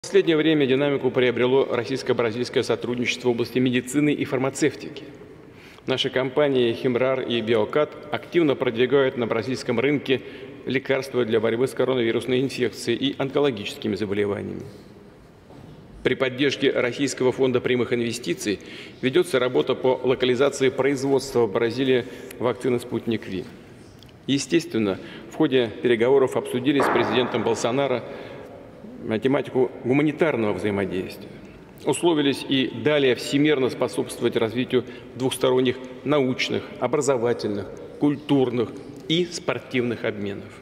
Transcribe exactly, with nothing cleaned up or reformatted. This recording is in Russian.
В последнее время динамику приобрело российско-бразильское сотрудничество в области медицины и фармацевтики. Наши компании «Химрар» и «Биокат» активно продвигают на бразильском рынке лекарства для борьбы с коронавирусной инфекцией и онкологическими заболеваниями. При поддержке Российского фонда прямых инвестиций ведется работа по локализации производства в Бразилии вакцины «Спутник Ви». Естественно, в ходе переговоров обсудили с президентом Болсонаро тематику гуманитарного взаимодействия. Условились и далее всемирно способствовать развитию двухсторонних научных, образовательных, культурных и спортивных обменов.